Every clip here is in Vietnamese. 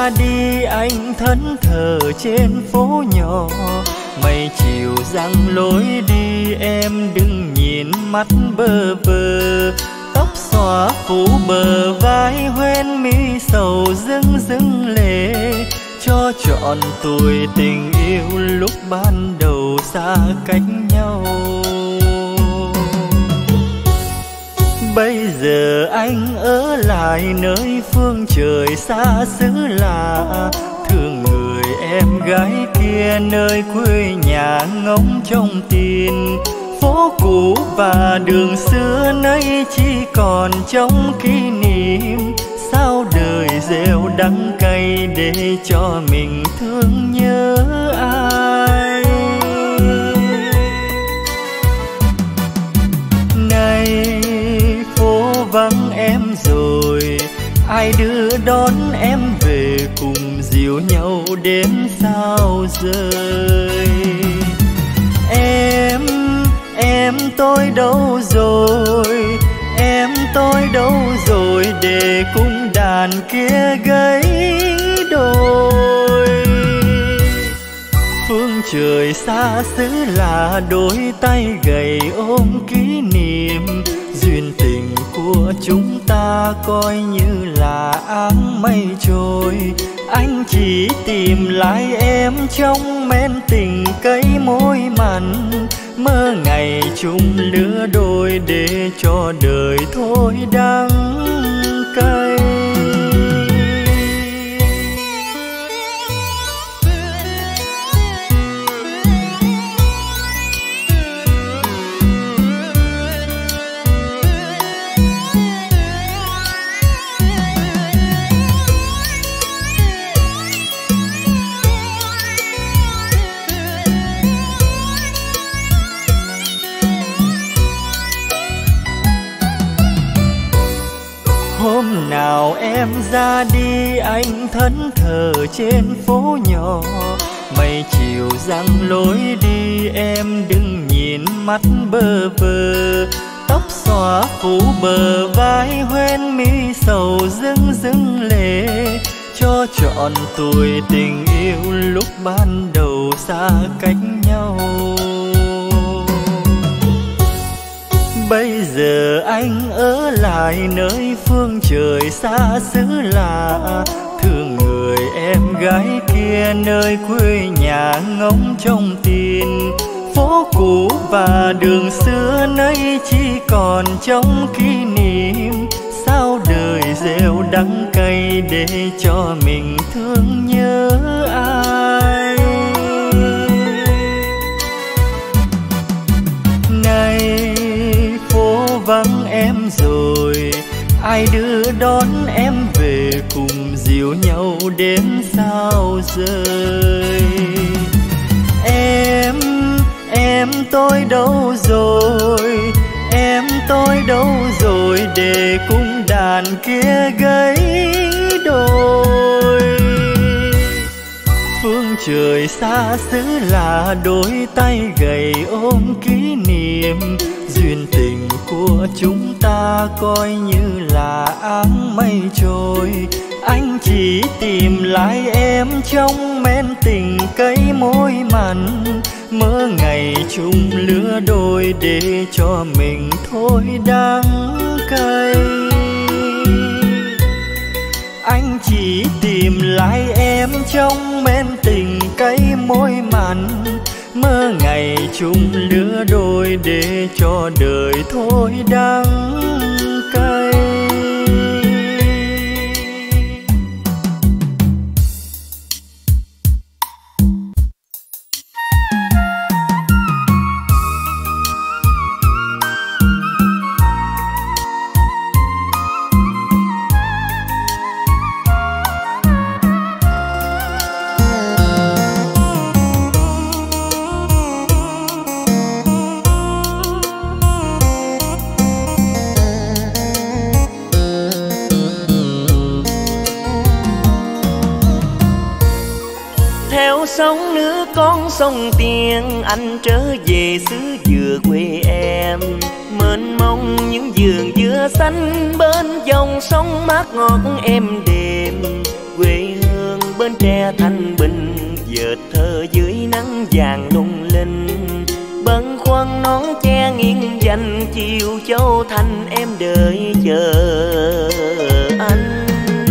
ra đi anh thẫn thờ trên phố nhỏ, mây chiều giăng lối đi em đừng nhìn mắt bơ vơ. Tóc xõa phủ bờ vai hoen mi sầu rưng rưng lệ, cho trọn tuổi tình yêu lúc ban đầu xa cách nhau. Bây giờ anh ở lại nơi phương trời xa xứ lạ, thương người em gái kia nơi quê nhà ngóng trong tin. Phố cũ và đường xưa nay chỉ còn trong kỷ niệm, sao đời gieo đắng cay để cho mình thương nhớ ai. Này phố vắng em rồi, ai đưa đón em về cùng dìu nhau đến sao rơi. Em tôi đâu rồi, em tôi đâu rồi để cung đàn kia gấy đôi. Phương trời xa xứ là đôi tay gầy ôm kỷ niệm, duyên tình của chúng ta coi như là áng mây trôi. Anh chỉ tìm lại em trong men tình cây môi mặn, mơ ngày chung lứa đôi để cho đời thôi đắng cay. Hôm nào em ra đi anh thẫn thờ trên phố nhỏ, mây chiều giăng lối đi em đừng nhìn mắt bơ vơ. Tóc xõa phủ bờ vai hoen mi sầu rưng rưng lệ, cho trọn tuổi tình yêu lúc ban đầu xa cách nhau. Bây giờ anh ở lại nơi phương trời xa xứ lạ, thương người em gái kia nơi quê nhà ngóng trong tin. Phố cũ và đường xưa nay chỉ còn trong kỷ niệm, sao đời gieo đắng cay để cho mình thương nhớ ai. Này vắng em rồi, ai đưa đón em về cùng dìu nhau đến sao rơi. Em tôi đâu rồi, em tôi đâu rồi để cung đàn kia gấy đôi. Phương trời xa xứ là đôi tay gầy ôm kỷ niệm, duyên tình của chúng ta coi như là áng mây trôi. Anh chỉ tìm lại em trong men tình cây môi mặn, mơ ngày chung lứa đôi để cho mình thôi đắng cay. Anh chỉ tìm lại em trong men tình cây môi mặn, mơ ngày chung lứa đôi để cho đời thôi đắng cay. Sông nước con sông Tiền, anh trở về xứ dừa quê em. Mênh mông những vườn dừa xanh bên dòng sông mát ngọt êm đềm. Quê hương Bến Tre thanh bình, dệt thơ dưới nắng vàng lung linh. Bâng khuâng nón che nghiêng dành, chiều Châu Thành em đợi chờ anh.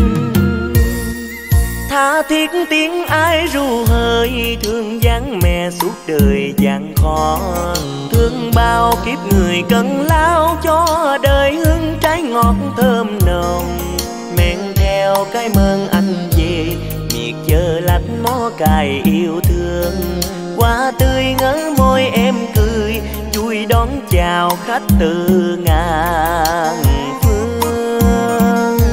Tha thiết tiếng ai ru hơi, thương vắng mẹ suốt đời gian khó. Thương bao kiếp người cần lao, cho đời hương trái ngọt thơm nồng. Men theo cái mơn anh về, miệt chờ lách mó cài yêu thương. Hoa tươi ngỡ môi em cười, vui đón chào khách từ ngàn phương.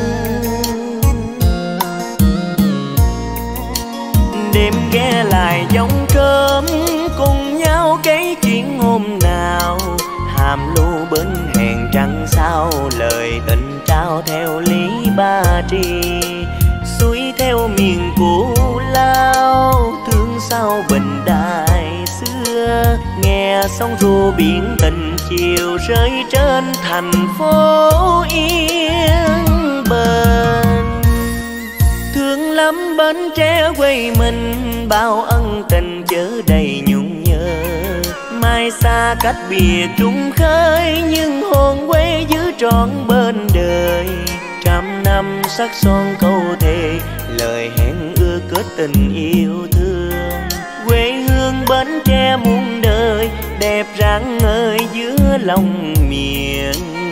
Đêm ghé lại giống cơm, cùng nhau kể chuyện hôm nào. Hàm lưu bên hẹn trăng sao, lời tình trao theo lý Ba Tri. Xuôi theo miền cũ lao, thương sao bình đại xưa. Nghe sóng ru biển tình chiều, rơi trên thành phố yên bền. Thương lắm Bến Tre quê mình, bao ân tình chở đầy nhung nhớ. Mai xa cách biệt trung khơi, nhưng hồn quê giữ trọn bên đời. Trăm năm sắc son câu thề, lời hẹn ưa kết tình yêu thương. Quê hương Bến Tre muôn đời, đẹp rạng ngời giữa lòng miền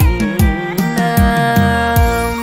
Nam.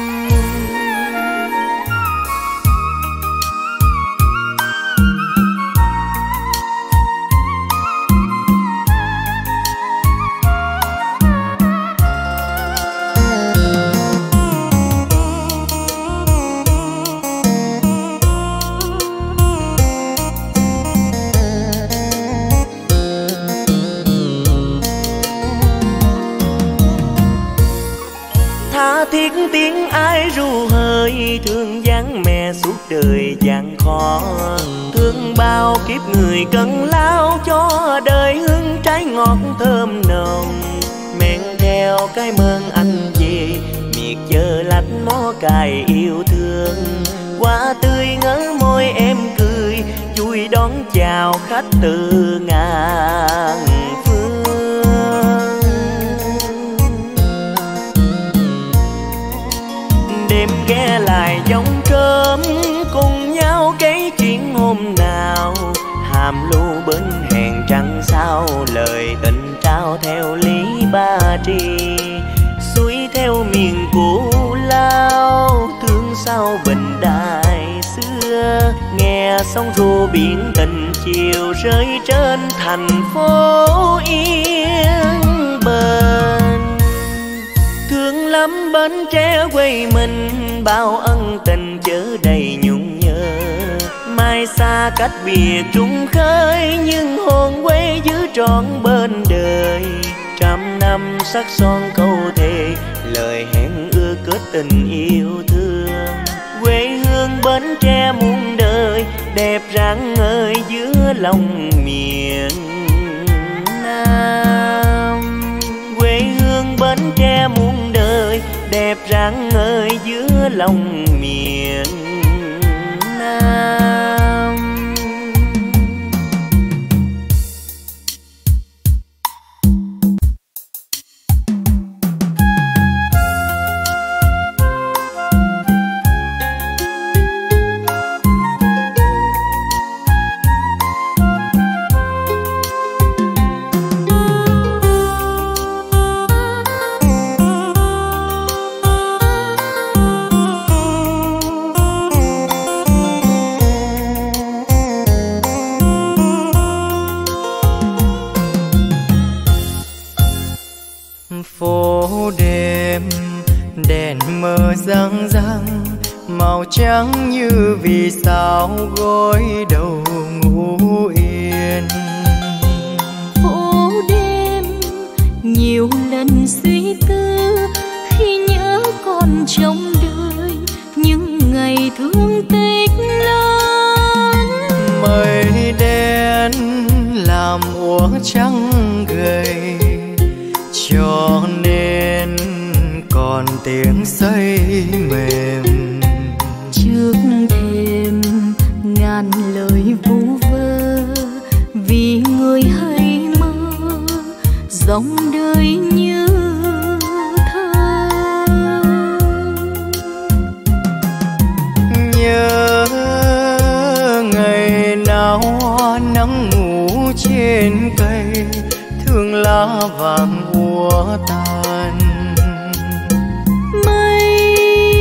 Thiết tiếng ai ru hơi, thương vắng mẹ suốt đời gian khó. Thương bao kiếp người cần lao, cho đời hương trái ngọt thơm nồng. Men theo cái mơn anh về, miệt chờ lách mó cài yêu thương. Hoa tươi ngỡ môi em cười, vui đón chào khách từ ngàn phương. Đêm ghé lại giống cơm, cùng nhau kể chuyện hôm nào. Hàm lưu bên hẹn trăng sao, lời tình trao theo lý Ba Tri. Xuôi theo miền cũ lao, thương sao bình đại xưa. Nghe sóng ru biển tình chiều, rơi trên thành phố yên bền. Thương lắm Bến Tre quê mình, bao ân tình chở đầy nhung nhớ. Mai xa cách biệt trung khơi, nhưng hồn quê giữ trọn bên đời. Trăm năm sắc son câu thề, lời hẹn ưa kết tình yêu thương. Quê hương Bến Tre muôn đời, đẹp rạng ngời giữa lòng miền Nam. Quê hương Bến Tre muôn đời, đẹp rạng ngời giữa lòng miền Nam. Phố đêm đèn mờ răng răng, màu trắng như vì sao gối đầu ngủ yên. Phố đêm nhiều lần suy tư, khi nhớ còn trong đời những ngày thương tích lớn. Mây đen làm úa trắng gầy, cho nên còn tiếng xây mềm. Trước thềm ngàn lời vu vơ vì người hay mơ dòng đời như thơ. Nhớ ngày nào hoa nắng ngủ trên cây, thương lá vàng úa tàn. Mây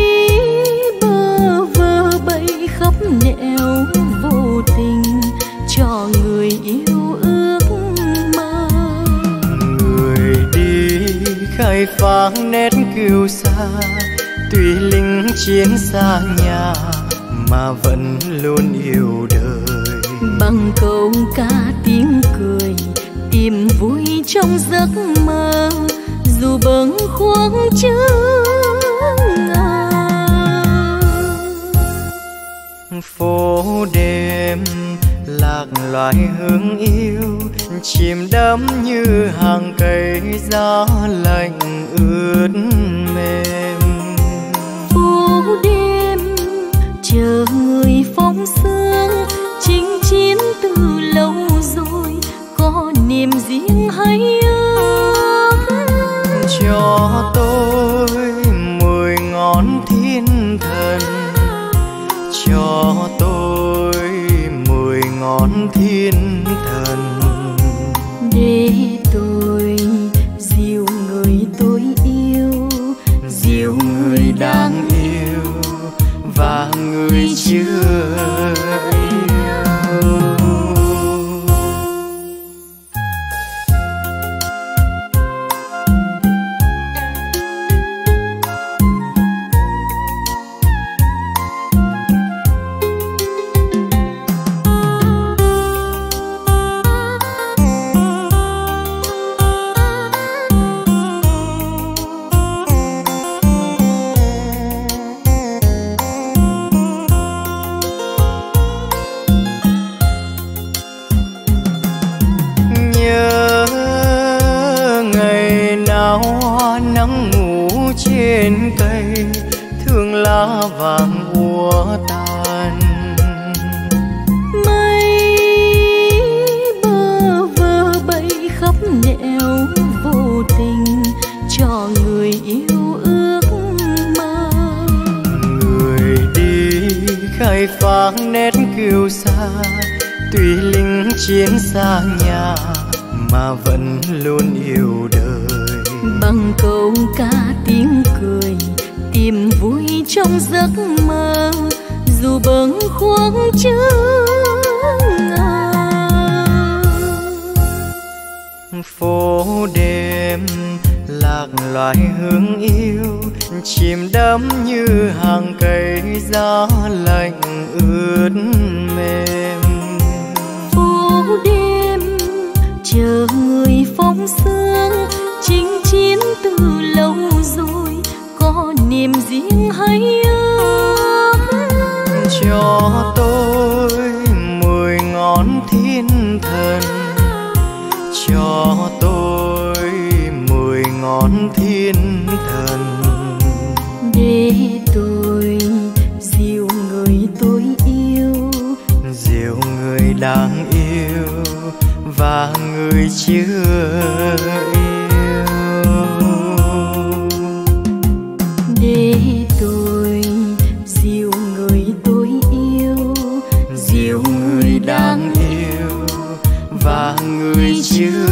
bơ vơ bay khắp nẻo vô tình cho người yêu ước mơ. Người đi khai phá nét kiêu sa, tuy lính chiến xa nhà mà vẫn luôn yêu đời. Bằng câu ca tiếng cười tìm vui trong giấc mơ, dù bâng khuâng chớ ngờ. Phố đêm lạc loài hương yêu, chìm đắm như hàng cây gió lạnh ướt mềm. Phố đêm chờ người phóng sương, chinh chiến từ lâu rồi, có niềm riêng hay ước. Cho tôi 10 ngón thiên thần, cho tôi 10 ngón thiên thần, để tôi dìu người tôi yêu, dìu người đang yêu và người chưa yêu. Trên cây thương lá vàng úa tàn. Mây bơ vơ bay khắp nẻo vô tình cho người yêu ước mơ. Người đi khai phá nét kiêu sa, tuy lính chiến xa nhà mà vẫn luôn yêu đời. Bằng câu ca tiếng cười tìm vui trong giấc mơ, dù bâng khuâng chớ ngờ. Phố đêm lạc loài hương yêu, chìm đắm như hàng cây gió lạnh ướt mềm. Phố đêm chờ người phóng sương, chinh chiến từ lâu rồi, có niềm riêng hay ước. Cho tôi 10 ngón thiên thần, cho tôi 10 ngón thiên thần, để tôi dìu người tôi yêu, dìu người đang yêu và người chưa yêu. Để tôi dìu người tôi yêu, dìu người đang yêu và người chưa